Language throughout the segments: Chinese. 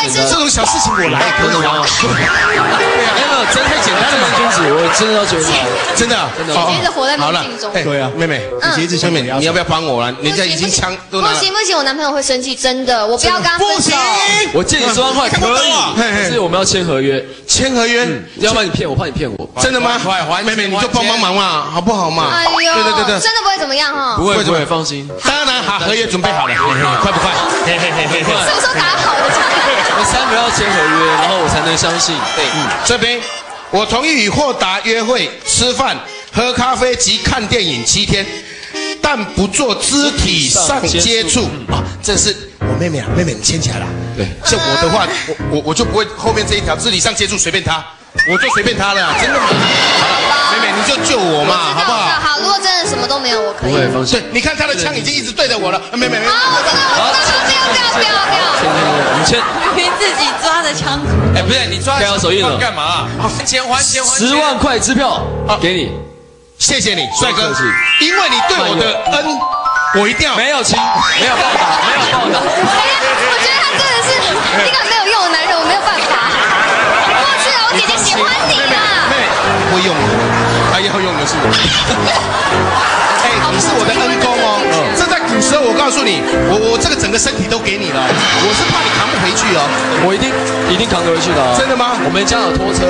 会是这种小事情我来可以吗？对啊， 没有，真太简单了嘛，君子，我真的要追你， 真的， 姐姐一直活在梦境中。 对啊，妹妹，姐姐一直想妹妹，你要不要帮我啊？人家已经枪都拿了。 不行，我男朋友会生气，真的，我不要跟他分手。 我借你10万块可以，但是我们要签合约， 签合约， 要不然你骗我，怕你骗我。 真的吗？妹妹你就帮忙嘛，好不好嘛？ 哎呦， 对， 真的不会怎么样哈。 不会，放心。 当然好，合约准备好了，快不快？ 什么时候打好的？ 我3个要签合约，然后我才能相信。对， 这边我同意与豁达约会、吃饭、喝咖啡及看电影7天，但不做肢体上接触啊。这是我妹妹啊，妹妹你签起来了。对，像我的话，我就不会后面这一条肢体上接触随便她，我就随便她了，真的吗？妹妹你就救我嘛，好不好？ 好，如果真的什么都没有，我可以。 不会放心。 对，你看他的枪已经一直对着我了，妹妹。 好，我知道，不要。 我们签。 凭自己抓的枪口。 哎，不是你抓盖好手印了干嘛？还钱 ！10万块支票给你， 谢谢你，帅哥，因为你对我的恩，我一定要没有情，没有报答，没有报答。 我觉得他真的是一个没有用的男人，我没有办法。过去了，我姐姐喜欢你啦。 妹妹，会用的，他要用的是我。哎，你是我的恩公哦。这在古时候，我告诉你，我这个整个身体都给你了，我是怕你扛不回去哦。 我一定扛得回去的。 真的吗？ 我们家有拖车。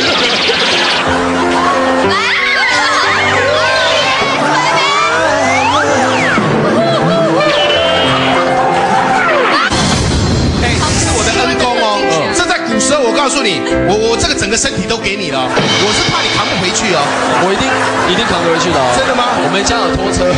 所以我告诉你，我这个整个身体都给你了，我是怕你扛不回去哦。 我一定扛得回去的。 真的吗？ 我们家有拖车。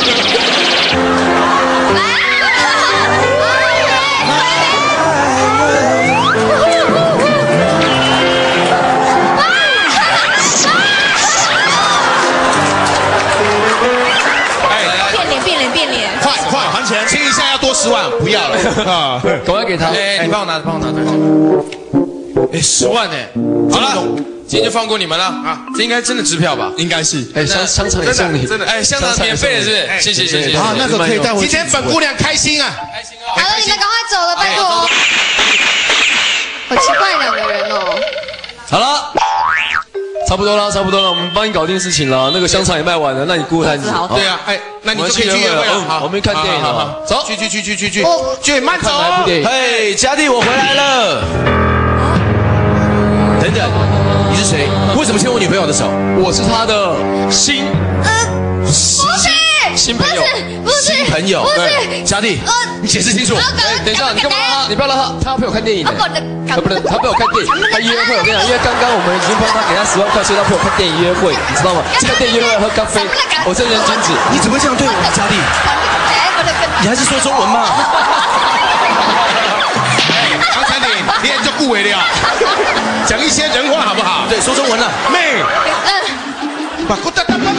变脸， 快还钱，亲一下要多10万，不要了啊！ 赶快给他。 哎，你帮我拿，哎，10万哎，好了，今天就放过你们了啊！这应该真的支票吧？ 应该是。 哎，香肠也送你， 真的，哎，香肠免费的是不是？谢谢。 啊，那个可以带回去。今天本姑娘开心啊！ 好了，你们赶快走了，拜托。好奇怪2个人哦。 好了。差不多了，我们帮你搞定事情了。那个香肠也卖完了，那你顾摊子。 对啊，哎，那你就可以去约会了。 好，我们看电影了。走， 去，慢走。 嘿，嘉弟，我回来了。等等，你是谁？为什么牵我女朋友的手？ 我是她的新朋友。 不是新朋友。对，嘉弟，你解释清楚。 哎，等一下，你干嘛拉他？你不要拉他，他要陪我看电影呢。他不能，他陪我看电影，他约会。我跟你讲，因为刚刚我们已经帮他给他10万块，所以他陪我看电影约会，你知道吗？这个电影约会要喝咖啡，我这人君子。 你怎么会这样对我，嘉弟？你还是说中文嘛？ 刚才你也就顾为了，讲一些人话好不好？ 对，说中文了， 妹。把裤子打。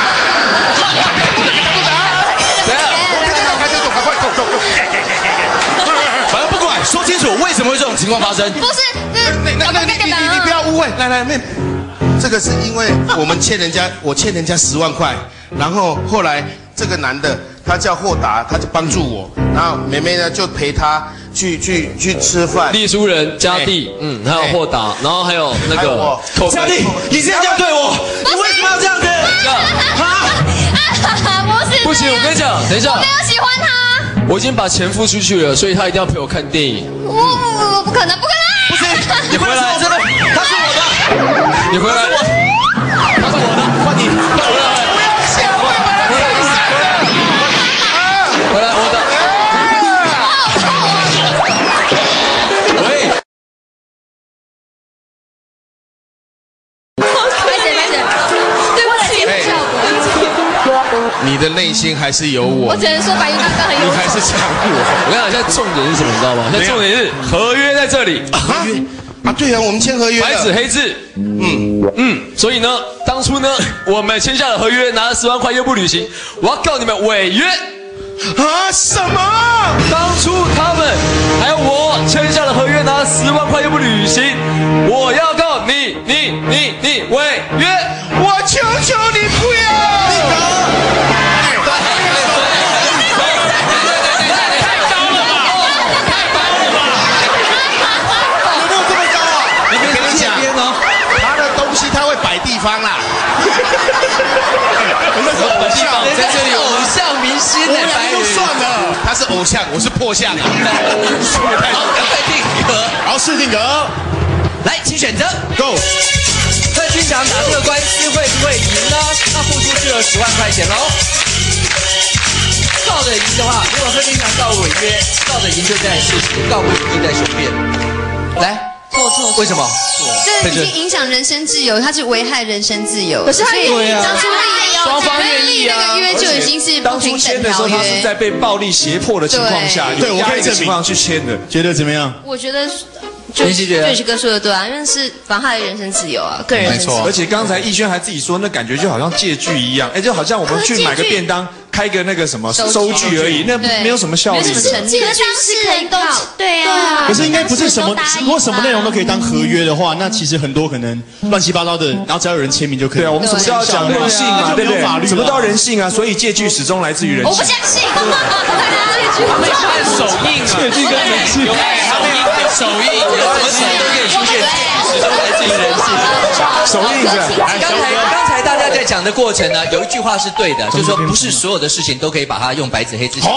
反正不管，说清楚为什么会这种情况发生。 不是， 你不要误会，来妹，这个是因为我欠人家10万块，然后后来这个男的他叫豁达，他就帮助我，然后妹妹呢就陪他去吃饭。 隶书人嘉弟，还有豁达，然后还有那个嘉弟，你这样对我，你为什么要这样子？ 不行，我跟你讲，等一下， 我没有喜欢他。 我已经把钱付出去了，所以他一定要陪我看电影。 我不可能。 不行，你回来，真的，他是我的， 你回来， 他是我的，换你， 不要想， 回来，我的。 喂。 对不起， 你的内心还是有我。 我只能说白玉刚刚很有。 你还是想我。 我跟你讲，现在重点是什么，你知道吗？现在重点是合约在这里。 合约啊，对啊，我们签合约， 白纸黑字。所以呢，当初呢，我们签下了合约，拿了10万块又不履行，我要告你们违约。 啊？什么？ 当初他们还有我签下了合约，拿了10万块又不履行，我要告你违约。 我求求你不要！ 心的白人算了，他是偶像，我是破相啊。 好，快定格， 好，试定格， 来，请选择 ，Go。 贺军长打这个官司会不会赢呢？他付出去了10万块钱喽。告的赢的话，如果贺军长告违约，告的赢就在事实，告不赢就在雄辩。来。错，为什么？ 这已经影响人身自由，它是危害人身自由。 可是他对啊，当初双方愿意啊， 那个约就已经是不平等条约。 他是在被暴力胁迫的情况下， 对我可以情况去签的， 觉得怎么样？ 我觉得。就是哥说的对啊，因为是妨害人身自由啊，个人人身自由。 而且刚才逸轩还自己说，那感觉就好像借据一样，哎，就好像我们去买个便当，开个那个什么收据而已，那没有什么效力的。 可是当事人都对啊， 可是应该不是什么，如果什么内容都可以当合约的话，那其实很多可能乱七八糟的，然后只要有人签名就可以。 对啊，我们什么都要讲人性嘛，对不对？什么都要人性啊，所以借据始终来自于人性。 我不相信， 他们看手印啊， 借据跟人性， 手印，什么手都可以出现，始终来自于人性。 手印是。 刚才大家在讲的过程呢，有一句话是对的，就是说不是所有的事情都可以把它用白纸黑字写。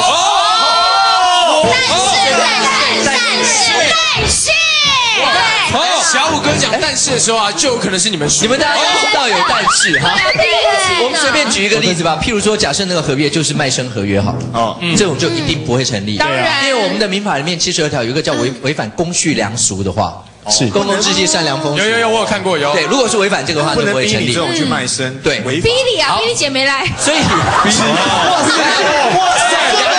但是。 小五哥讲但是的时候啊，就有可能是你们输。 你们大家都知道有但是哈。我们随便举一个例子吧，譬如说，假设那个合约就是卖身合约好，这种就一定不会成立。 当然， 因为我们的民法里面72条有一个叫违反公序良俗的话， 是公共治纪善良风俗。 有，我有看过有。 对，如果是违反这个的话，就不会成立。 这种去卖身， 对， 违法。 比利啊，比利姐没来， 所以， 哇塞！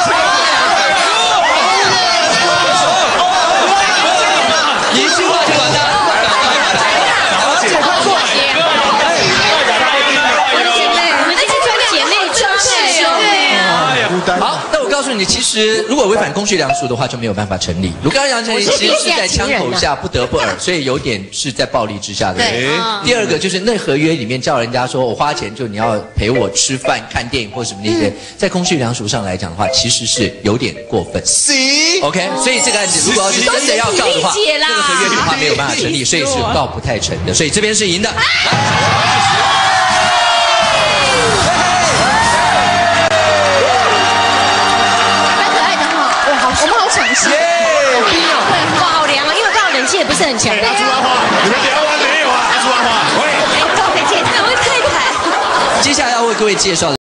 一句话就完了。好，那我告诉你，其实如果违反公序良俗的话，就没有办法成立。如刚刚成立，其实是在枪口下不得不耳，所以有点是在暴力之下的。第二个就是那合约里面叫人家说我花钱就你要陪我吃饭、看电影或什么那些，在公序良俗上来讲的话，其实是有点过分。OK， 所以这个案子如果要是真的要告的话，这个合约的话没有办法成立，所以是告不太成的。所以这边是赢的。 哇，好凉啊！因为刚好冷气也不是很强。 他出完话，你们聊完没有啊？他出完话，喂， 太太， 接下来要为各位介绍的。